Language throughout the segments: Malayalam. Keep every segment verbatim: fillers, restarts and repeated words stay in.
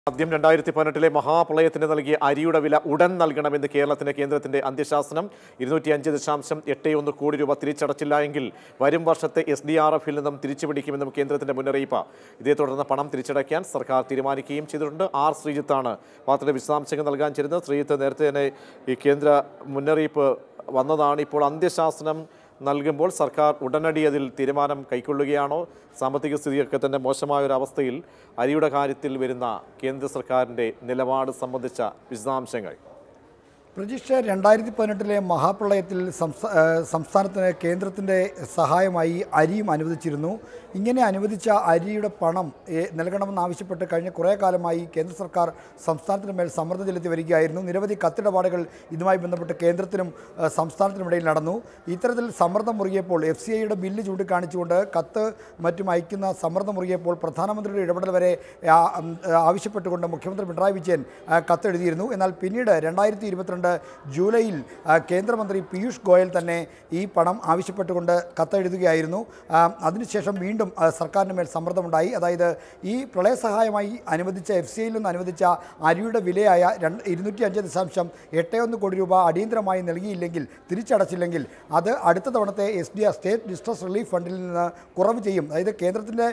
ആദ്യം രണ്ടായിരത്തി പതിനെട്ടിലെ മഹാപ്രളയത്തിന് നൽകിയ അരിയുടെ വില ഉടൻ നൽകണമെന്ന് കേരളത്തിന്റെ കേന്ദ്രത്തിന്റെ അന്ത്യശാസനം. ഇരുന്നൂറ്റി അഞ്ച് ദശാംശം എട്ട് ഒന്ന് കോടി രൂപ തിരിച്ചടച്ചില്ല എങ്കിൽ വരും വർഷത്തെ എസ് ഡി ആർ എഫിൽ നിന്നും തിരിച്ചുപിടിക്കുമെന്നും കേന്ദ്രത്തിന്റെ മുന്നറിയിപ്പ്. ഇതേ തുടർന്ന് പണം തിരിച്ചടയ്ക്കാൻ സർക്കാർ തീരുമാനിക്കുകയും ചെയ്തിട്ടുണ്ട്. ആർ ശ്രീജിത്താണ് വാർത്തയുടെ വിശദാംശങ്ങൾ നൽകാൻ ചേരുന്നത്. ശ്രീജിത്ത്, നേരത്തെ തന്നെ ഈ കേന്ദ്ര മുന്നറിയിപ്പ് വന്നതാണ്. ഇപ്പോൾ അന്ത്യശാസനം നൽകുമ്പോൾ സർക്കാർ ഉടനടി അതിൽ തീരുമാനം കൈക്കൊള്ളുകയാണോ? സാമ്പത്തിക സ്ഥിതിയൊക്കെ തന്നെ മോശമായ ഒരു അവസ്ഥയിൽ അരിയുടെ കാര്യത്തിൽ വരുന്ന കേന്ദ്ര സർക്കാരിൻ്റെ നിലപാട് സംബന്ധിച്ച വിശദാംശങ്ങൾ. പ്രതീക്ഷ രണ്ടായിരത്തി പതിനെട്ടിലെ മഹാപ്രളയത്തിൽ സംസ്ഥാനത്തിന് കേന്ദ്രത്തിൻ്റെ സഹായമായി അരിയും അനുവദിച്ചിരുന്നു. ഇങ്ങനെ അനുവദിച്ച അരിയുടെ പണം നൽകണമെന്നാവശ്യപ്പെട്ട് കഴിഞ്ഞ കുറേ കാലമായി കേന്ദ്ര സർക്കാർ സംസ്ഥാനത്തിന് മേൽ സമ്മർദ്ദം ചെലുത്തി വരികയായിരുന്നു. നിരവധി കത്തിടപാടുകൾ ഇതുമായി ബന്ധപ്പെട്ട് കേന്ദ്രത്തിനും സംസ്ഥാനത്തിനുമിടയിൽ നടന്നു. ഇത്തരത്തിൽ സമ്മർദ്ദം മുറുകിയപ്പോൾ എഫ് സി ഐയുടെ ബില്ല് ചൂണ്ടിക്കാണിച്ചുകൊണ്ട് കത്ത് മറ്റും അയക്കുന്ന സമ്മർദ്ദം മുറുകിയപ്പോൾ പ്രധാനമന്ത്രിയുടെ ഇടപെടൽ വരെ ആവശ്യപ്പെട്ടുകൊണ്ട് മുഖ്യമന്ത്രി പിണറായി വിജയൻ കത്തെഴുതിയിരുന്നു. എന്നാൽ പിന്നീട് രണ്ടായിരത്തി ഇരുപത്തിരണ്ട് ജൂലൈയിൽ കേന്ദ്രമന്ത്രി പീയൂഷ് ഗോയൽ തന്നെ ഈ പണം ആവശ്യപ്പെട്ടുകൊണ്ട് കത്തെഴുതുകയായിരുന്നു. അതിനുശേഷം വീണ്ടും സർക്കാരിന് മേൽ സമ്മർദ്ദമുണ്ടായി. അതായത് ഈ പ്രളയ സഹായമായി അനുവദിച്ച എഫ് സി ഐയിൽ നിന്ന് അനുവദിച്ച അരിയുടെ വിലയായ രണ്ട് ഇരുന്നൂറ്റി അഞ്ച് ദശാംശം എട്ട് ഒന്ന് കോടി രൂപ അടിയന്തരമായി നൽകിയില്ലെങ്കിൽ, തിരിച്ചടച്ചില്ലെങ്കിൽ അത് അടുത്ത തവണത്തെ S D R state distress relief ഫണ്ടിൽ നിന്ന് കുറവ് ചെയ്യും. അതായത് കേന്ദ്രത്തിൻ്റെ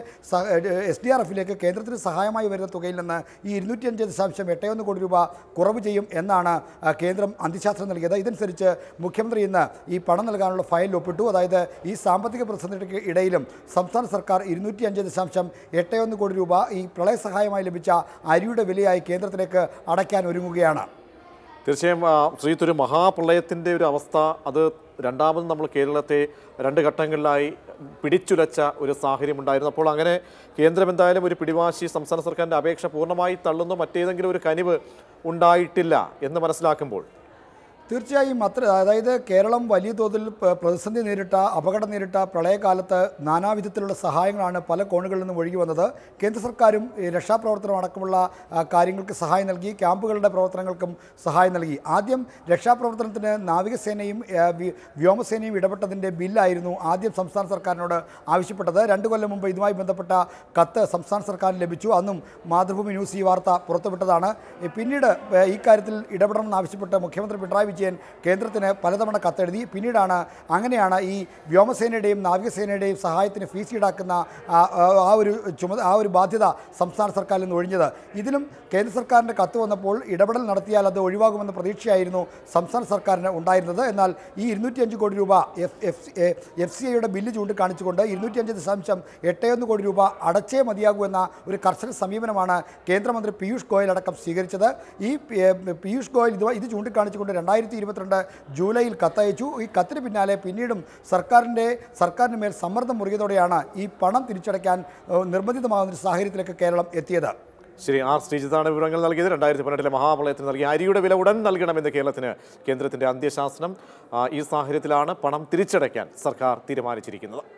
എസ് ഡി ആർ എഫിലേക്ക് കേന്ദ്രത്തിന് സഹായമായി വരുന്ന തുകയിൽ നിന്ന് ഈ ഇരുന്നൂറ്റി അഞ്ച് ദശാംശം എട്ട് ഒന്ന് കോടി രൂപ കുറവ് ചെയ്യും എന്നാണ് കേന്ദ്രം അന്ത്യശാസനം നൽകിയത്. ഇതനുസരിച്ച് മുഖ്യമന്ത്രി ഇന്ന് ഈ പണം നൽകാനുള്ള ഫയൽ ഒപ്പിട്ടു. അതായത് ഈ സാമ്പത്തിക പ്രതിസന്ധിക്ക് ഇടയിലും സംസ്ഥാന സർക്കാർ ഇരുന്നൂറ്റി അഞ്ച് ദശാംശം എട്ട് ഒന്ന് കോടി രൂപ ഈ പ്രളയ സഹായമായി ലഭിച്ച അരിയുടെ വിലയായി കേന്ദ്രത്തിലേക്ക് അടയ്ക്കാൻ ഒരുങ്ങുകയാണ്. തീർച്ചയായും ശ്രീജിത്ത്, ഒരു മഹാപ്രളയത്തിൻ്റെ ഒരു അവസ്ഥ അത് രണ്ടാമത് നമ്മൾ കേരളത്തെ രണ്ട് ഘട്ടങ്ങളിലായി പിടിച്ചുലച്ച ഒരു സാഹചര്യം ഉണ്ടായിരുന്നു. അപ്പോൾ അങ്ങനെ കേന്ദ്രം എന്തായാലും ഒരു പിടിവാശി സംസ്ഥാന സർക്കാരിൻ്റെ അപേക്ഷ പൂർണ്ണമായി തള്ളുന്നു, മറ്റേതെങ്കിലും ഒരു കനിവ് ഉണ്ടായിട്ടില്ല എന്ന് മനസ്സിലാക്കുമ്പോൾ തീർച്ചയായും അത്ര അതായത് കേരളം വലിയ തോതിൽ പ്രതിസന്ധി നേരിട്ട, അപകടം നേരിട്ട പ്രളയകാലത്ത് നാനാവിധത്തിലുള്ള സഹായങ്ങളാണ് പല കോണുകളിൽ നിന്നും ഒഴുകി വന്നത്. കേന്ദ്ര സർക്കാരും രക്ഷാപ്രവർത്തനം അടക്കമുള്ള കാര്യങ്ങൾക്ക് സഹായം നൽകി, ക്യാമ്പുകളുടെ പ്രവർത്തനങ്ങൾക്കും സഹായം നൽകി. ആദ്യം രക്ഷാപ്രവർത്തനത്തിന് നാവികസേനയും വ്യോമസേനയും ഇടപെട്ടതിൻ്റെ ബില്ലായിരുന്നു ആദ്യം സംസ്ഥാന സർക്കാരിനോട് ആവശ്യപ്പെട്ടത്. രണ്ട് കൊല്ലം മുമ്പ് ഇതുമായി ബന്ധപ്പെട്ട കത്ത് സംസ്ഥാന സർക്കാരിന് ലഭിച്ചു. അന്നും മാതൃഭൂമി ന്യൂസ് ഈ വാർത്ത പുറത്തുവിട്ടതാണ്. പിന്നീട് ഈ കാര്യത്തിൽ ഇടപെടണമെന്ന് ആവശ്യപ്പെട്ട് മുഖ്യമന്ത്രി പിണറായി വിജയൻ കേന്ദ്രത്തിന് പലതവണ കത്തെഴുതി. പിന്നീടാണ് അങ്ങനെയാണ് ഈ വ്യോമസേനയുടെയും നാവികസേനയുടെയും സഹായത്തിന് ഫീസ് ഈടാക്കുന്ന ആ ഒരു ചുമത ആ ഒരു ബാധ്യത സംസ്ഥാന സർക്കാരിൽ നിന്ന് ഒഴിഞ്ഞത്. ഇതിലും കേന്ദ്ര സർക്കാരിൻ്റെ കത്ത് വന്നപ്പോൾ ഇടപെടൽ നടത്തിയാൽ അത് ഒഴിവാകുമെന്ന പ്രതീക്ഷയായിരുന്നു സംസ്ഥാന സർക്കാരിന് ഉണ്ടായിരുന്നത്. എന്നാൽ ഈ ഇരുന്നൂറ്റി അഞ്ച് കോടി രൂപ എഫ് എഫ് എഫ് സി ഐയുടെ ബില്ല് ചൂണ്ടിക്കാണിച്ചുകൊണ്ട് ഇരുന്നൂറ്റി അഞ്ച് ദശാംശം എട്ട് ഒന്ന് കോടി രൂപ അടച്ചേ മതിയാകൂ എന്ന ഒരു കർശന സമീപനമാണ് കേന്ദ്രമന്ത്രി പീയൂഷ് ഗോയൽ അടക്കം സ്വീകരിച്ചത്. ഈ പീയൂഷ് ഗോയൽ ഇത് ഇത് ചൂണ്ടിക്കാണിച്ചുകൊണ്ട് രണ്ടായിരത്തി ഇരുപത്തിരണ്ട് ജൂലൈയിൽ കത്തയച്ചു. ഈ കത്തിന് പിന്നാലെ പിന്നീടും സർക്കാരിൻ്റെ സർക്കാരിന് മേൽ സമ്മർദ്ദം മുറുകിയതോടെയാണ് ഈ പണം തിരിച്ചടയ്ക്കാൻ നിർബന്ധിതമാകുന്ന ഒരു സാഹചര്യത്തിലേക്ക് കേരളം എത്തിയത്. ശരി, ആർ ശ്രീജിത്താണ് വിവരങ്ങൾ നൽകിയത്. രണ്ടായിരത്തി പതിനെട്ടിലെ മഹാപ്രളയത്തിന് നൽകിയ അരിയുടെ വില ഉടൻ നൽകണമെന്ന് കേരളത്തിന് കേന്ദ്രത്തിൻ്റെ അന്ത്യശാസനം. ഈ സാഹചര്യത്തിലാണ് പണം തിരിച്ചടയ്ക്കാൻ സർക്കാർ തീരുമാനിച്ചിരിക്കുന്നത്.